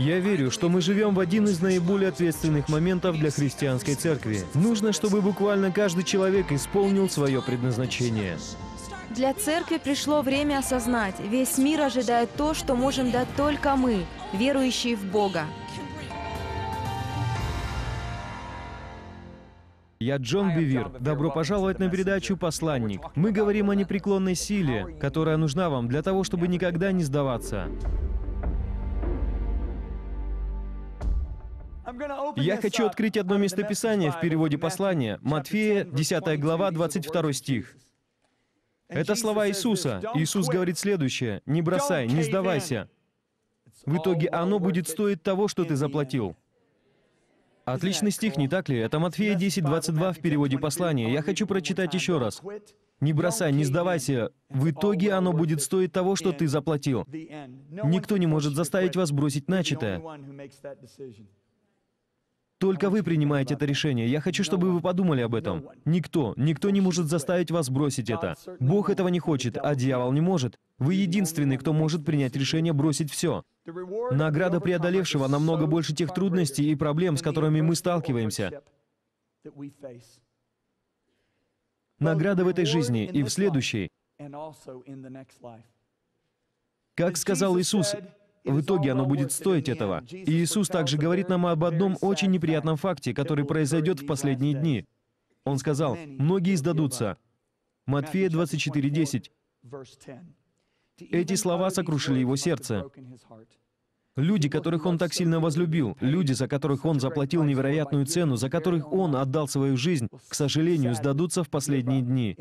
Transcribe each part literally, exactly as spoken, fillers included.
Я верю, что мы живем в один из наиболее ответственных моментов для христианской церкви. Нужно, чтобы буквально каждый человек исполнил свое предназначение. Для церкви пришло время осознать, весь мир ожидает то, что можем дать только мы, верующие в Бога. Я Джон Бевир. Добро пожаловать на передачу «Посланник». Мы говорим о непреклонной силе, которая нужна вам для того, чтобы никогда не сдаваться. Я хочу открыть одно местописание в переводе послания. Матфея, десятая глава, двадцать второй стих. Это слова Иисуса. Иисус говорит следующее: «Не бросай, не сдавайся. В итоге оно будет стоить того, что ты заплатил». Отличный стих, не так ли? Это Матфея десять, двадцать два в переводе послания. Я хочу прочитать еще раз. «Не бросай, не сдавайся. В итоге оно будет стоить того, что ты заплатил». Никто не может заставить вас бросить начатое. Только вы принимаете это решение. Я хочу, чтобы вы подумали об этом. Никто, никто не может заставить вас бросить это. Бог этого не хочет, а дьявол не может. Вы единственный, кто может принять решение бросить все. Награда преодолевшего намного больше тех трудностей и проблем, с которыми мы сталкиваемся. Награда в этой жизни и в следующей. Как сказал Иисус, в итоге оно будет стоить этого. И Иисус также говорит нам об одном очень неприятном факте, который произойдет в последние дни. Он сказал: «Многие сдадутся». Матфея двадцать четыре, десять. Эти слова сокрушили его сердце. Люди, которых он так сильно возлюбил, люди, за которых он заплатил невероятную цену, за которых он отдал свою жизнь, к сожалению, сдадутся в последние дни.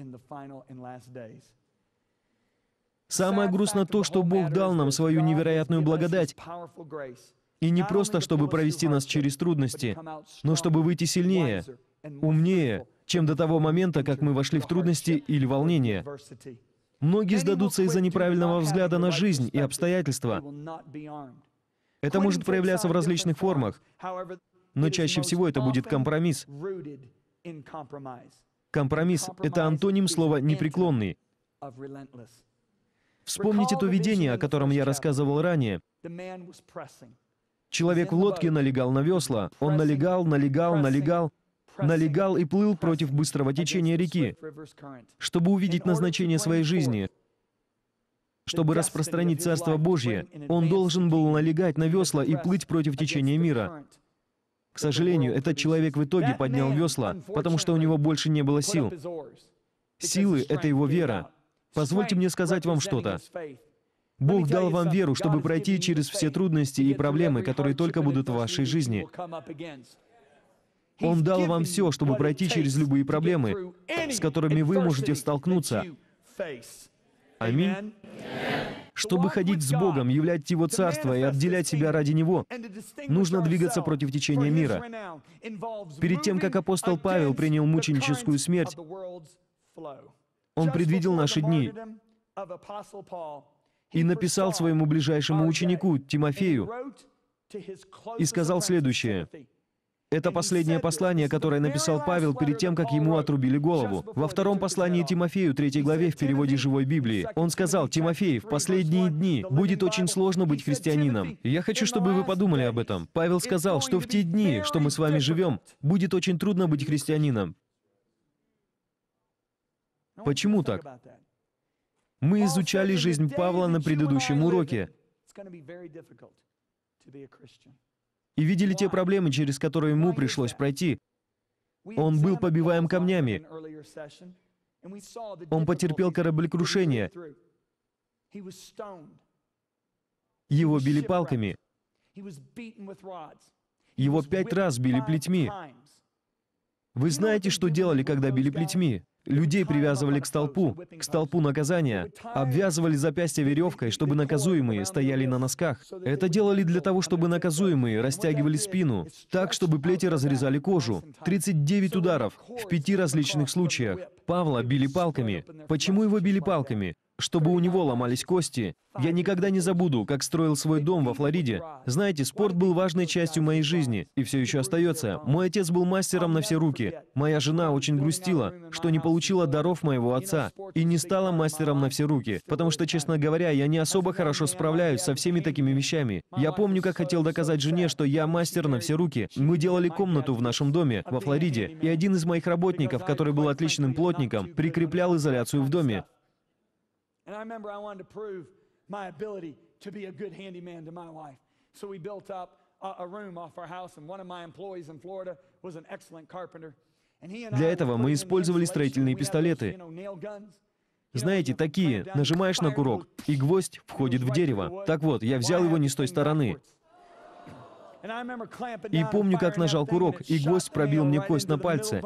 Самое грустное то, что Бог дал нам свою невероятную благодать, и не просто, чтобы провести нас через трудности, но чтобы выйти сильнее, умнее, чем до того момента, как мы вошли в трудности или волнение. Многие сдадутся из-за неправильного взгляда на жизнь и обстоятельства. Это может проявляться в различных формах, но чаще всего это будет компромисс. Компромисс — это антоним слова «непреклонный». Вспомните то видение, о котором я рассказывал ранее. Человек в лодке налегал на весла. Он налегал, налегал, налегал, налегал и плыл против быстрого течения реки, чтобы увидеть назначение своей жизни. Чтобы распространить Царство Божье, он должен был налегать на весла и плыть против течения мира. К сожалению, этот человек в итоге поднял весла, потому что у него больше не было сил. Силы — это его вера. Позвольте мне сказать вам что-то. Бог дал вам веру, чтобы пройти через все трудности и проблемы, которые только будут в вашей жизни. Он дал вам все, чтобы пройти через любые проблемы, с которыми вы можете столкнуться. Аминь. Чтобы ходить с Богом, являть Его Царство и отделять себя ради Него, нужно двигаться против течения мира. Перед тем, как апостол Павел принял мученическую смерть, он предвидел наши дни и написал своему ближайшему ученику, Тимофею, и сказал следующее. Это последнее послание, которое написал Павел перед тем, как ему отрубили голову. Во втором послании Тимофею, третьей главе в переводе «Живой Библии», он сказал: «Тимофей, в последние дни будет очень сложно быть христианином». И я хочу, чтобы вы подумали об этом. Павел сказал, что в те дни, что мы с вами живем, будет очень трудно быть христианином. Почему так? Мы изучали жизнь Павла на предыдущем уроке и видели те проблемы, через которые ему пришлось пройти. Он был побиваем камнями. Он потерпел кораблекрушение. Его били палками. Его пять раз били плетьми. Вы знаете, что делали, когда били плетьми? Людей привязывали к столпу, к столпу наказания, обвязывали запястья веревкой, чтобы наказуемые стояли на носках. Это делали для того, чтобы наказуемые растягивали спину, так, чтобы плети разрезали кожу. тридцать девять ударов в пяти различных случаях. Павла били палками. Почему его били палками? чтобы у него ломались кости. Я никогда не забуду, как строил свой дом во Флориде. Знаете, спорт был важной частью моей жизни, и все еще остается. Мой отец был мастером на все руки. Моя жена очень грустила, что не получила даров моего отца и не стала мастером на все руки, потому что, честно говоря, я не особо хорошо справляюсь со всеми такими вещами. Я помню, как хотел доказать жене, что я мастер на все руки. Мы делали комнату в нашем доме во Флориде, и один из моих работников, который был отличным плотником, прикреплял изоляцию в доме. my ability to be a good handyman to my wife. So we built up a, a room off our house, and one of my employees in Florida was an excellent carpenter. And he and I Для were этого putting мы in the использовали insulation. строительные We had those, пистолеты. you know, nail guns. Знаете, такие. Нажимаешь на курок, и гвоздь входит в дерево. Так вот, я взял его не с той стороны. И помню, как нажал курок, и гвоздь пробил мне кость на пальце.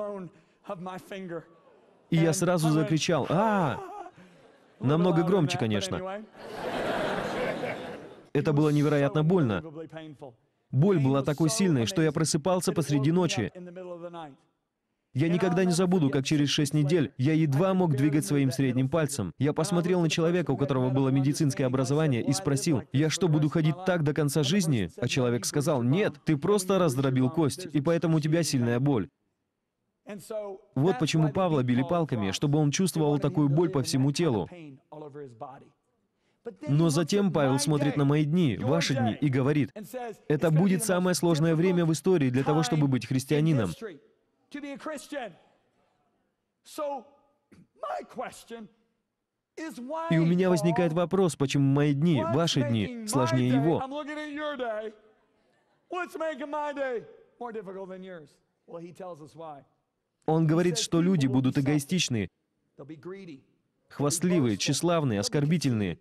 И я сразу закричал: «А!» Намного громче, конечно. Это было невероятно больно. Боль была такой сильной, что я просыпался посреди ночи. Я никогда не забуду, как через шесть недель я едва мог двигать своим средним пальцем. Я посмотрел на человека, у которого было медицинское образование, и спросил: «Я что, буду ходить так до конца жизни?» А человек сказал: «Нет, ты просто раздробил кость, и поэтому у тебя сильная боль». Вот почему Павла били палками, чтобы он чувствовал такую боль по всему телу. Но затем Павел смотрит на мои дни, ваши дни, и говорит: это будет самое сложное время в истории для того, чтобы быть христианином. И у меня возникает вопрос, почему мои дни, ваши дни, сложнее его? Он говорит, что люди будут эгоистичны, хвастливые, тщеславные, оскорбительные,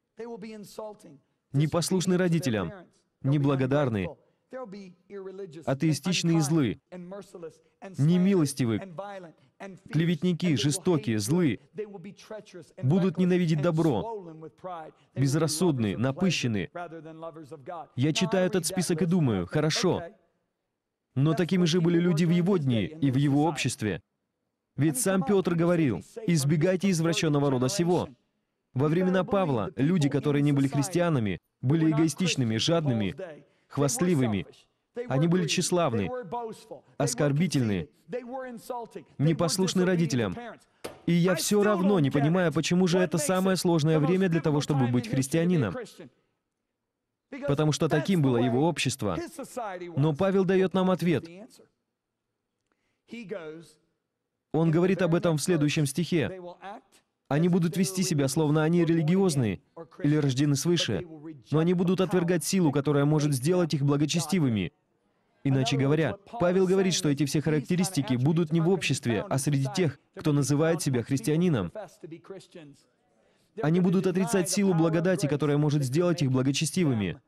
непослушны родителям, неблагодарны, атеистичны и злы, немилостивы, клеветники, жестокие, злы, будут ненавидеть добро, безрассудны, напыщены. Я читаю этот список и думаю: хорошо, но такими же были люди в его дни и в его обществе. Ведь сам Петр говорил: «Избегайте извращенного рода сего». Во времена Павла люди, которые не были христианами, были эгоистичными, жадными, хвастливыми. Они были тщеславны, оскорбительны, непослушны родителям. И я все равно не понимаю, почему же это самое сложное время для того, чтобы быть христианином. Потому что таким было его общество. Но Павел дает нам ответ. Он говорит об этом в следующем стихе. Они будут вести себя, словно они религиозные или рождены свыше, но они будут отвергать силу, которая может сделать их благочестивыми. Иначе говоря, Павел говорит, что эти все характеристики будут не в обществе, а среди тех, кто называет себя христианином. Они будут отрицать силу благодати, которая может сделать их благочестивыми.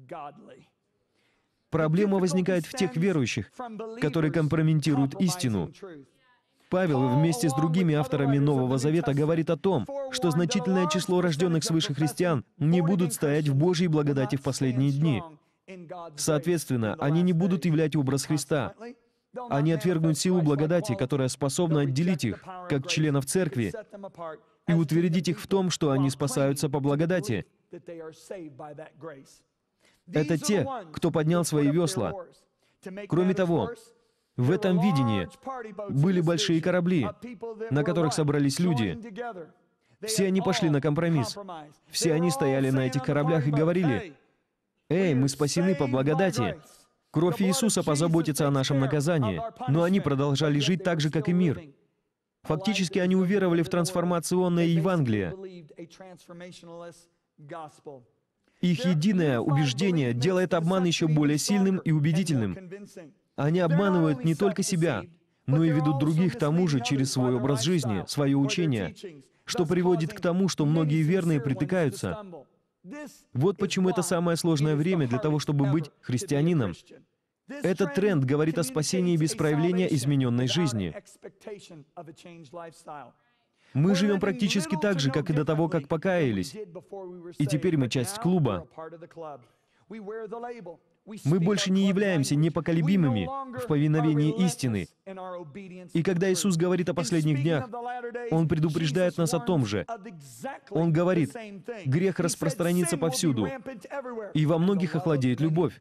Проблема возникает в тех верующих, которые компрометируют истину. Павел вместе с другими авторами Нового Завета говорит о том, что значительное число рожденных свыше христиан не будут стоять в Божьей благодати в последние дни. Соответственно, они не будут являть образ Христа. Они отвергнут силу благодати, которая способна отделить их, как членов церкви, и утвердить их в том, что они спасаются по благодати. Это те, кто поднял свои весла. Кроме того, в этом видении были большие корабли, на которых собрались люди. Все они пошли на компромисс. Все они стояли на этих кораблях и говорили: «Эй, мы спасены по благодати. Кровь Иисуса позаботится о нашем наказании». Но они продолжали жить так же, как и мир. Фактически они уверовали в трансформационное Евангелие. Их единое убеждение делает обман еще более сильным и убедительным. Они обманывают не только себя, но и ведут других тому же через свой образ жизни, свое учение, что приводит к тому, что многие верные притыкаются. Вот почему это самое сложное время для того, чтобы быть христианином. Этот тренд говорит о спасении без проявления измененной жизни. Мы живем практически так же, как и до того, как покаялись. И теперь мы часть клуба. Мы больше не являемся непоколебимыми в повиновении истины. И когда Иисус говорит о последних днях, Он предупреждает нас о том же. Он говорит, грех распространится повсюду, и во многих охладеет любовь.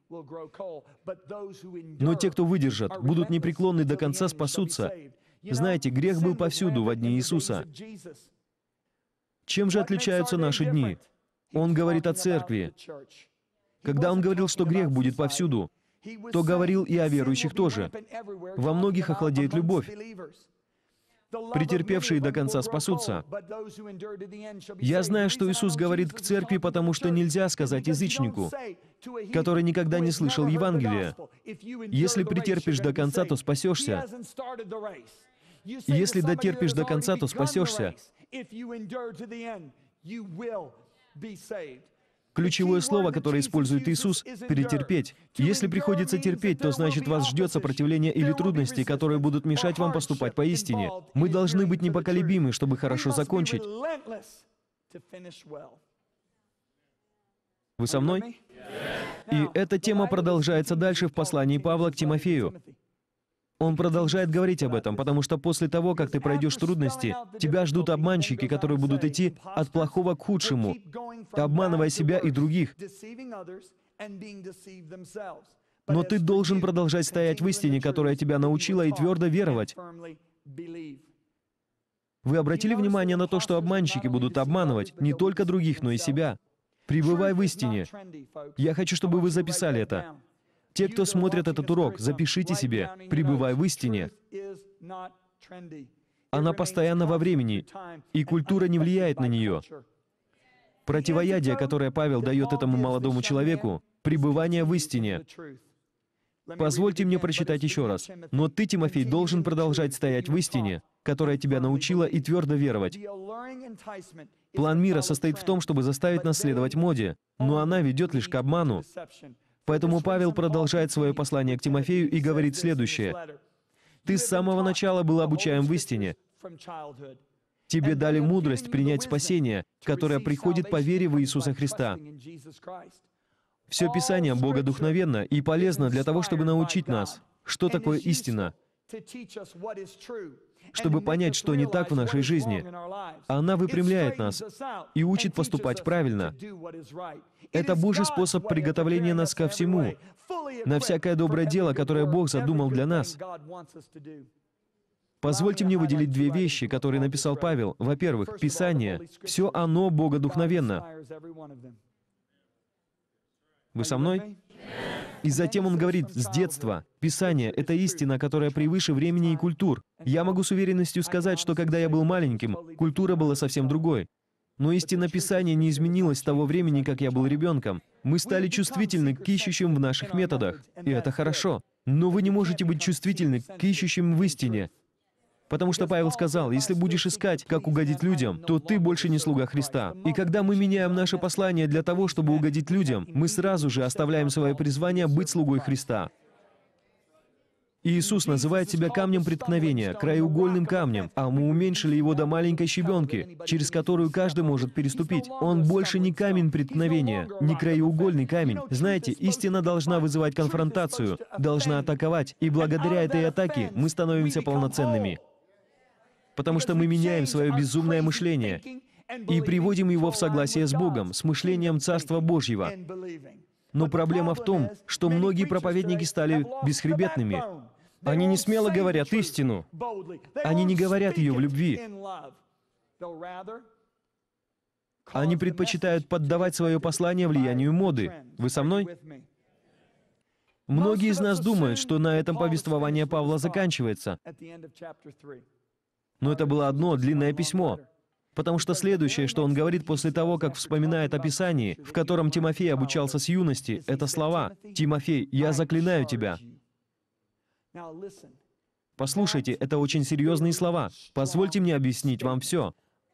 Но те, кто выдержат, будут непреклонны до конца, спасутся. Знаете, грех был повсюду во дни Иисуса. Чем же отличаются наши дни? Он говорит о церкви. Когда Он говорил, что грех будет повсюду, то говорил и о верующих тоже. Во многих охладеет любовь. Претерпевшие до конца спасутся. Я знаю, что Иисус говорит к церкви, потому что нельзя сказать язычнику, который никогда не слышал Евангелия: если претерпишь до конца, то спасешься. Если дотерпишь до конца, то спасешься. Ключевое слово, которое использует Иисус — «перетерпеть». Если приходится терпеть, то значит вас ждет сопротивление или трудности, которые будут мешать вам поступать поистине. Мы должны быть непоколебимы, чтобы хорошо закончить. Вы со мной? И эта тема продолжается дальше в послании Павла к Тимофею. Он продолжает говорить об этом, потому что после того, как ты пройдешь трудности, тебя ждут обманщики, которые будут идти от плохого к худшему, обманывая себя и других. Но ты должен продолжать стоять в истине, которая тебя научила, и твердо веровать. Вы обратили внимание на то, что обманщики будут обманывать не только других, но и себя? Пребывай в истине. Я хочу, чтобы вы записали это. Те, кто смотрят этот урок, запишите себе: «Пребывай в истине». Она постоянно во времени, и культура не влияет на нее. Противоядие, которое Павел дает этому молодому человеку — пребывание в истине. Позвольте мне прочитать еще раз. «Но ты, Тимофей, должен продолжать стоять в истине, которая тебя научила, и твердо веровать». План мира состоит в том, чтобы заставить нас следовать моде, но она ведет лишь к обману. Поэтому Павел продолжает свое послание к Тимофею и говорит следующее: «Ты с самого начала был обучаем в истине. Тебе дали мудрость принять спасение, которое приходит по вере в Иисуса Христа». Все Писание богодухновенно и полезно для того, чтобы научить нас, что такое истина, чтобы понять, что не так в нашей жизни. Она выпрямляет нас и учит поступать правильно. Это Божий способ приготовления нас ко всему, на всякое доброе дело, которое Бог задумал для нас. Позвольте мне выделить две вещи, которые написал Павел. Во-первых, Писание. Все оно богодухновенно. Вы со мной? И затем он говорит: с детства. Писание — это истина, которая превыше времени и культур. Я могу с уверенностью сказать, что когда я был маленьким, культура была совсем другой. Но истина Писания не изменилась с того времени, как я был ребенком. Мы стали чувствительны к ищущим в наших методах, и это хорошо. Но вы не можете быть чувствительны к ищущим в истине. Потому что Павел сказал: если будешь искать, как угодить людям, то ты больше не слуга Христа. И когда мы меняем наше послание для того, чтобы угодить людям, мы сразу же оставляем свое призвание быть слугой Христа. Иисус называет себя камнем преткновения, краеугольным камнем, а мы уменьшили его до маленькой щебенки, через которую каждый может переступить. Он больше не камень преткновения, не краеугольный камень. Знаете, истина должна вызывать конфронтацию, должна атаковать, и благодаря этой атаке мы становимся полноценными. Потому что мы меняем свое безумное мышление и приводим его в согласие с Богом, с мышлением Царства Божьего. Но проблема в том, что многие проповедники стали бесхребетными. Они не смело говорят истину. Они не говорят ее в любви. Они предпочитают поддавать свое послание влиянию моды. Вы со мной? Многие из нас думают, что на этом повествование Павла заканчивается. Но это было одно длинное письмо. Потому что следующее, что он говорит после того, как вспоминает о Писании, в котором Тимофей обучался с юности, это слова: «Тимофей, я заклинаю тебя». Послушайте, это очень серьезные слова. Позвольте мне объяснить вам все.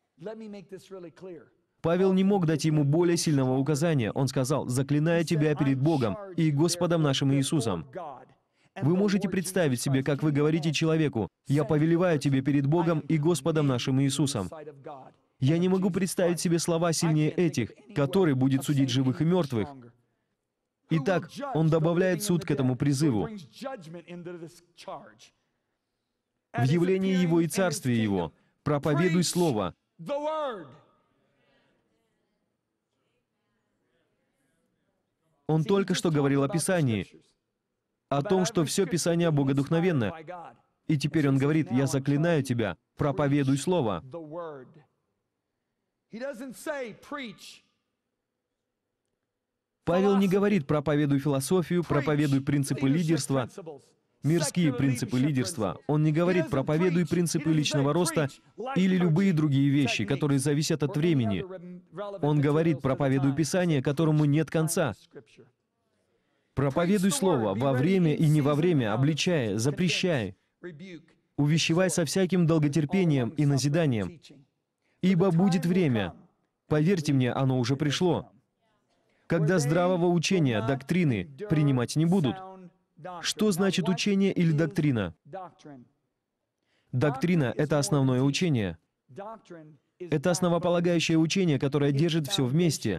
Павел не мог дать ему более сильного указания. Он сказал: «Заклинаю тебя перед Богом и Господом нашим Иисусом». Вы можете представить себе, как вы говорите человеку: «Я повелеваю тебе перед Богом и Господом нашим Иисусом». Я не могу представить себе слова сильнее этих, который будет судить живых и мертвых. Итак, он добавляет суд к этому призыву. В явлении Его и Царстве Его проповедуй Слово. Он только что говорил о Писании, о том, что все Писание богодухновенно. И теперь он говорит: «Я заклинаю тебя, проповедуй Слово». Павел не говорит: проповедуй философию, проповедуй принципы лидерства, мирские принципы лидерства. Он не говорит: проповедуй принципы личного роста или любые другие вещи, которые зависят от времени. Он говорит: проповедуй Писание, которому нет конца. Проповедуй Слово во время и не во время, обличая, запрещая, увещевай со всяким долготерпением и назиданием. Ибо будет время, поверьте мне, оно уже пришло, когда здравого учения, доктрины принимать не будут. Что значит учение или доктрина? Доктрина — это основное учение. Это основополагающее учение, которое держит все вместе.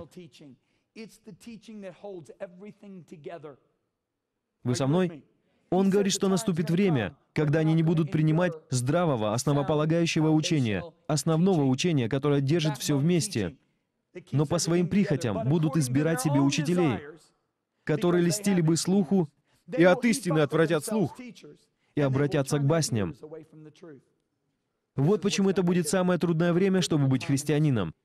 Вы со мной? Он говорит, что наступит время, когда они не будут принимать здравого, основополагающего учения, основного учения, которое держит все вместе, но по своим прихотям будут избирать себе учителей, которые льстили бы слуху и от истины отвратят слух, и обратятся к басням. Вот почему это будет самое трудное время, чтобы быть христианином.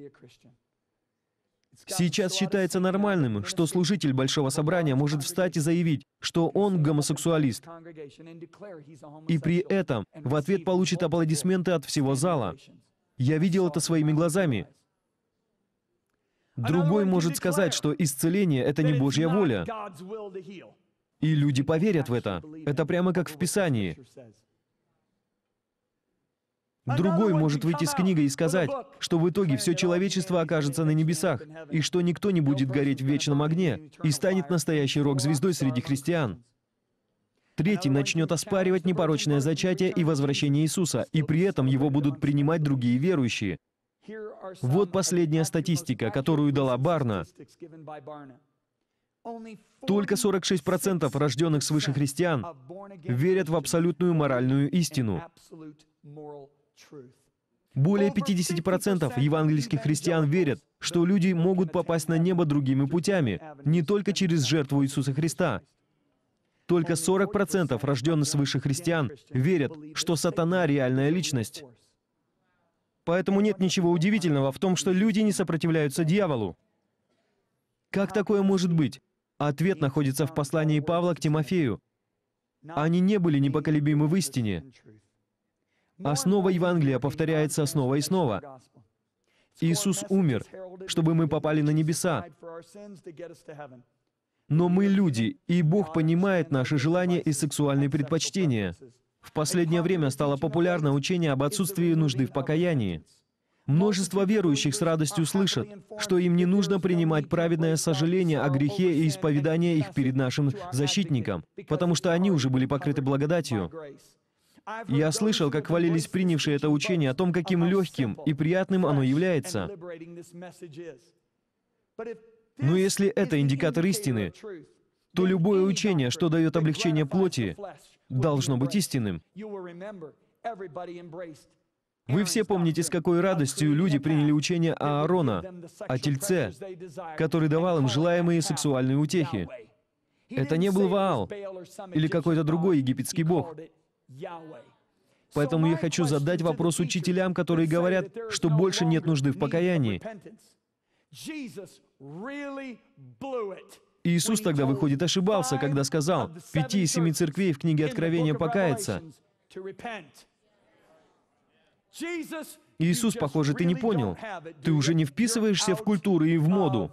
Сейчас считается нормальным, что служитель Большого Собрания может встать и заявить, что он гомосексуалист, и при этом в ответ получит аплодисменты от всего зала. Я видел это своими глазами. Другой может сказать, что исцеление — это не Божья воля. И люди поверят в это. Это прямо как в Писании. Другой может выйти с книгой и сказать, что в итоге все человечество окажется на небесах, и что никто не будет гореть в вечном огне, и станет настоящей рок-звездой среди христиан. Третий начнет оспаривать непорочное зачатие и возвращение Иисуса, и при этом его будут принимать другие верующие. Вот последняя статистика, которую дала Барна. Только сорок шесть процентов рожденных свыше христиан верят в абсолютную моральную истину. Более пятьдесят процентов евангельских христиан верят, что люди могут попасть на небо другими путями, не только через жертву Иисуса Христа. Только сорок процентов рожденных свыше христиан верят, что сатана — реальная личность. Поэтому нет ничего удивительного в том, что люди не сопротивляются дьяволу. Как такое может быть? Ответ находится в послании Павла к Тимофею. Они не были непоколебимы в истине. Основа Евангелия повторяется снова и снова. Иисус умер, чтобы мы попали на небеса. Но мы люди, и Бог понимает наши желания и сексуальные предпочтения. В последнее время стало популярно учение об отсутствии нужды в покаянии. Множество верующих с радостью слышат, что им не нужно принимать праведное сожаление о грехе и исповедание их перед нашим защитником, потому что они уже были покрыты благодатью. Я слышал, как хвалились принявшие это учение о том, каким легким и приятным оно является. Но если это индикатор истины, то любое учение, что дает облегчение плоти, должно быть истинным. Вы все помните, с какой радостью люди приняли учение Аарона о тельце, который давал им желаемые сексуальные утехи. Это не был Ваал или какой-то другой египетский бог. Поэтому я хочу задать вопрос учителям, которые говорят, что больше нет нужды в покаянии. Иисус тогда, выходит, ошибался, когда сказал пяти из семи церквей в книге Откровения покаяться. Иисус, похоже, ты не понял. Ты уже не вписываешься в культуру и в моду.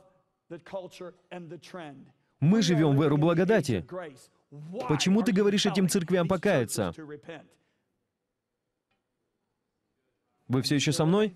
Мы живем в эру благодати. Почему ты говоришь этим церквям покаяться? Вы все еще со мной?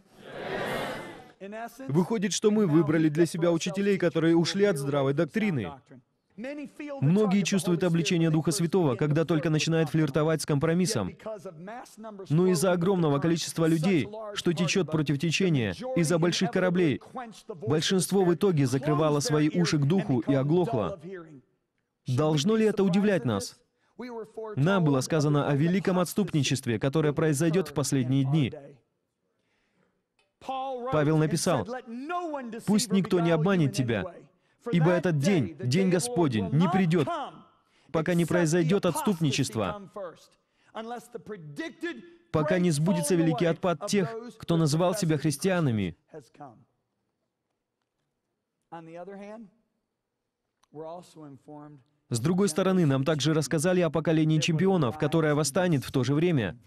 Выходит, что мы выбрали для себя учителей, которые ушли от здравой доктрины. Многие чувствуют обличение Духа Святого, когда только начинают флиртовать с компромиссом. Но из-за огромного количества людей, что течет против течения, из-за больших кораблей, большинство в итоге закрывало свои уши к Духу и оглохло. Должно ли это удивлять нас? Нам было сказано о великом отступничестве, которое произойдет в последние дни. Павел написал: «Пусть никто не обманет тебя, ибо этот день, день Господень, не придет, пока не произойдет отступничество, пока не сбудется великий отпад тех, кто называл себя христианами». С другой стороны, нам также рассказали о поколении чемпионов, которое восстанет в то же время.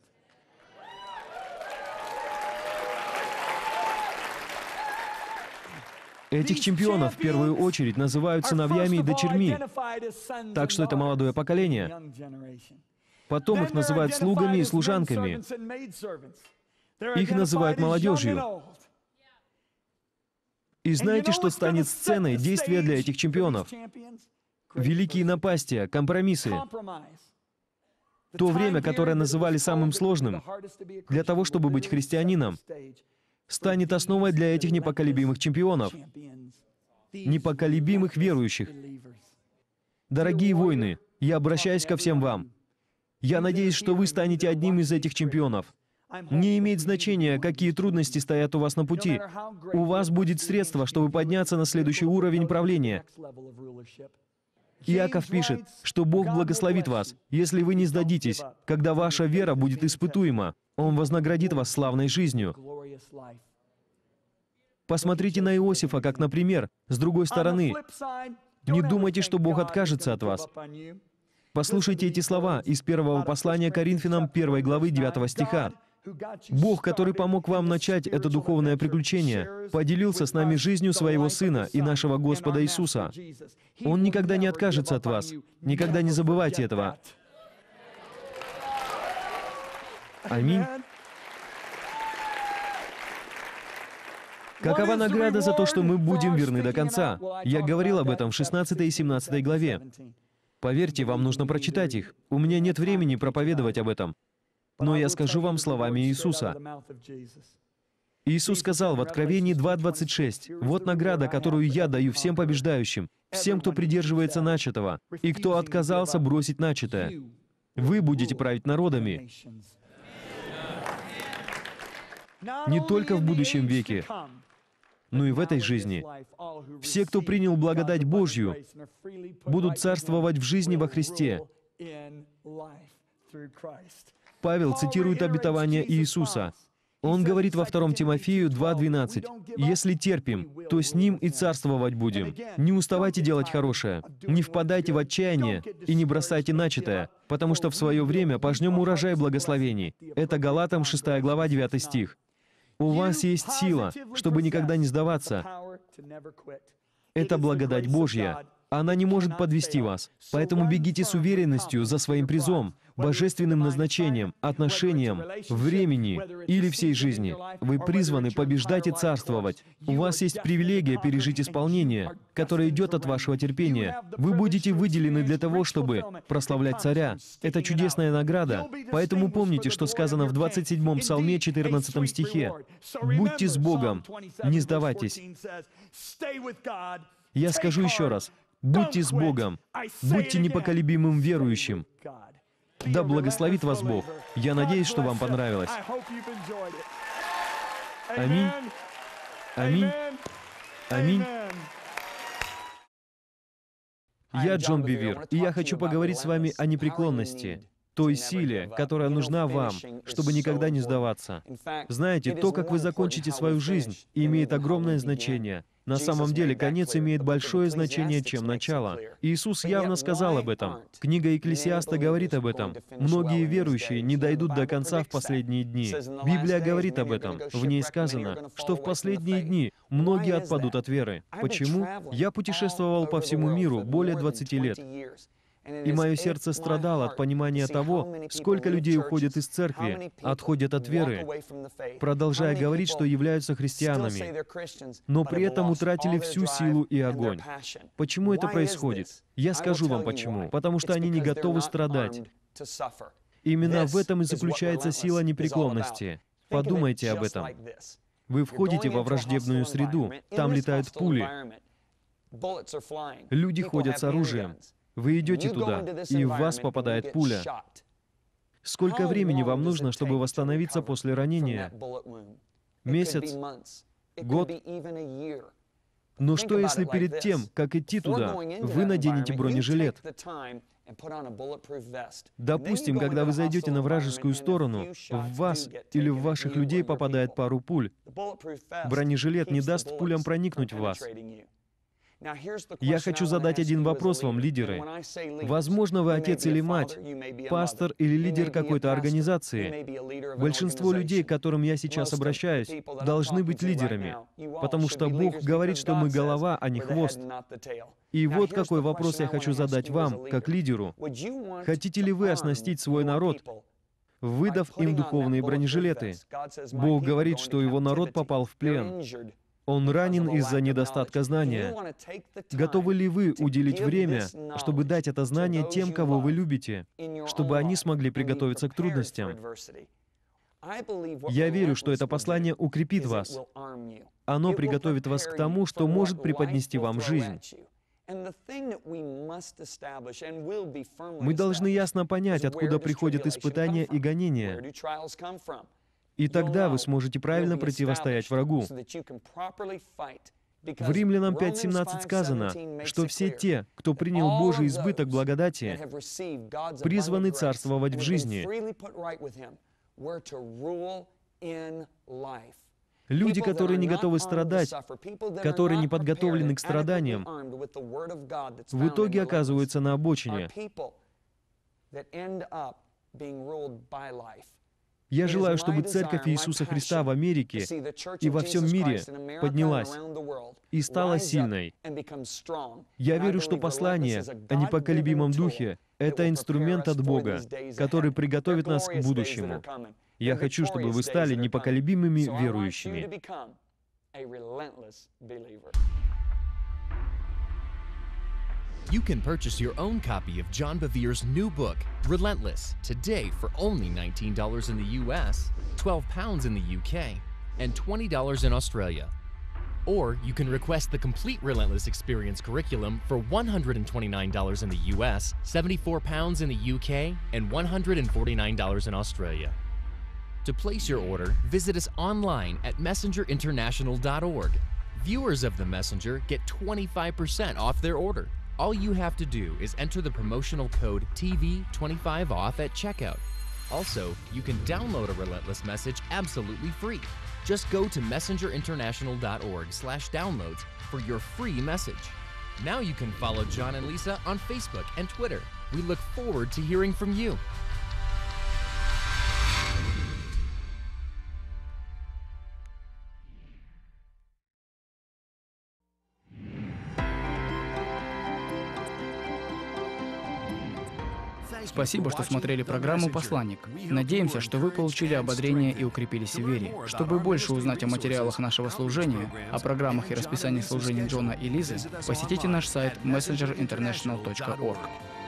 Этих чемпионов в первую очередь называют сыновьями и дочерьми, так что это молодое поколение. Потом их называют слугами и служанками. Их называют молодежью. И знаете, что станет сценой действия для этих чемпионов? Великие напасти, компромиссы. То время, которое называли самым сложным для того, чтобы быть христианином, станет основой для этих непоколебимых чемпионов, непоколебимых верующих. Дорогие воины, я обращаюсь ко всем вам. Я надеюсь, что вы станете одним из этих чемпионов. Не имеет значения, какие трудности стоят у вас на пути. У вас будет средство, чтобы подняться на следующий уровень правления. Иаков пишет, что Бог благословит вас, если вы не сдадитесь, когда ваша вера будет испытуема. Он вознаградит вас славной жизнью. Посмотрите на Иосифа, как, например, с другой стороны. Не думайте, что Бог откажется от вас. Послушайте эти слова из первого послания Коринфянам первой главы девятого стиха. «Бог, который помог вам начать это духовное приключение, поделился с нами жизнью Своего Сына и нашего Господа Иисуса. Он никогда не откажется от вас. Никогда не забывайте этого». Аминь. Какова награда за то, что мы будем верны до конца? Я говорил об этом в шестнадцатой и семнадцатой главе. Поверьте, вам нужно прочитать их. У меня нет времени проповедовать об этом. Но я скажу вам словами Иисуса. Иисус сказал в Откровении два двадцать шесть, «Вот награда, которую я даю всем побеждающим, всем, кто придерживается начатого, и кто отказался бросить начатое. Вы будете править народами». Не только в будущем веке, но и в этой жизни. Все, кто принял благодать Божью, будут царствовать в жизни во Христе. Павел цитирует обетование Иисуса. Он говорит во втором Тимофею два двенадцать, «Если терпим, то с Ним и царствовать будем. Не уставайте делать хорошее, не впадайте в отчаяние и не бросайте начатое, потому что в свое время пожнем урожай благословений». Это Галатам шестая глава девятый стих. У вас есть сила, чтобы никогда не сдаваться. Это благодать Божья. Она не может подвести вас. Поэтому бегите с уверенностью за своим призом, божественным назначением, отношением, времени или всей жизни. Вы призваны побеждать и царствовать. У вас есть привилегия пережить исполнение, которое идет от вашего терпения. Вы будете выделены для того, чтобы прославлять Царя. Это чудесная награда. Поэтому помните, что сказано в двадцать седьмом Псалме, четырнадцатом стихе. «Будьте с Богом, не сдавайтесь». Я скажу еще раз. Будьте с Богом, будьте непоколебимым верующим. Да благословит вас Бог. Я надеюсь, что вам понравилось. Аминь. Аминь. Аминь. Я Джон Бивер, и я хочу поговорить с вами о непреклонности, той силе, которая нужна вам, чтобы никогда не сдаваться. Знаете, то, как вы закончите свою жизнь, имеет огромное значение. На самом деле, конец имеет большое значение, чем начало. Иисус явно сказал об этом. Книга Екклесиаста говорит об этом. Многие верующие не дойдут до конца в последние дни. Библия говорит об этом. В ней сказано, что в последние дни многие отпадут от веры. Почему? Я путешествовал по всему миру более двадцати лет. И мое сердце страдало от понимания того, сколько людей уходят из церкви, отходят от веры, продолжая говорить, что являются христианами, но при этом утратили всю силу и огонь. Почему это происходит? Я скажу вам почему. Потому что они не готовы страдать. Именно в этом и заключается сила непреклонности. Подумайте об этом. Вы входите во враждебную среду, там летают пули, люди ходят с оружием. Вы идете туда, и в вас попадает пуля. Сколько времени вам нужно, чтобы восстановиться после ранения? Месяц? Год? Но что, если перед тем, как идти туда, вы наденете бронежилет? Допустим, когда вы зайдете на вражескую сторону, в вас или в ваших людей попадает пару пуль. Бронежилет не даст пулям проникнуть в вас. Я хочу задать один вопрос вам, лидеры. Возможно, вы отец или мать, пастор или лидер какой-то организации. Большинство людей, к которым я сейчас обращаюсь, должны быть лидерами, потому что Бог говорит, что мы голова, а не хвост. И вот какой вопрос я хочу задать вам, как лидеру. Хотите ли вы оснастить свой народ, выдав им духовные бронежилеты? Бог говорит, что его народ попал в плен. Он ранен из-за недостатка знания. Готовы ли вы уделить время, чтобы дать это знание тем, кого вы любите, чтобы они смогли приготовиться к трудностям? Я верю, что это послание укрепит вас. Оно приготовит вас к тому, что может преподнести вам жизнь. Мы должны ясно понять, откуда приходят испытания и гонения. И тогда вы сможете правильно противостоять врагу. В Римлянам пять семнадцать сказано, что все те, кто принял Божий избыток благодати, призваны царствовать в жизни. Люди, которые не готовы страдать, которые не подготовлены к страданиям, в итоге оказываются на обочине. Я желаю, чтобы Церковь Иисуса Христа в Америке и во всем мире поднялась и стала сильной. Я верю, что послание о непоколебимом Духе — это инструмент от Бога, который приготовит нас к будущему. Я хочу, чтобы вы стали непоколебимыми верующими. You can purchase your own copy of John Bevere's new book, Relentless, today for only nineteen dollars in the U S, twelve pounds in the U K, and twenty dollars in Australia. Or you can request the complete Relentless Experience curriculum for one hundred twenty-nine dollars in the U S, seventy-four pounds in the U K, and one hundred forty-nine dollars in Australia. To place your order, visit us online at messenger international dot org. Viewers of The Messenger get twenty-five percent off their order. All you have to do is enter the promotional code T V twenty-five off at checkout. Also, you can download a Relentless message absolutely free. Just go to messenger international dot org slash downloads for your free message. Now you can follow John and Lisa on Facebook and Twitter. We look forward to hearing from you. Спасибо, что смотрели программу «Посланник». Надеемся, что вы получили ободрение и укрепились в вере. Чтобы больше узнать о материалах нашего служения, о программах и расписании служений Джона и Лизы, посетите наш сайт мессенджер интернешнл точка орг.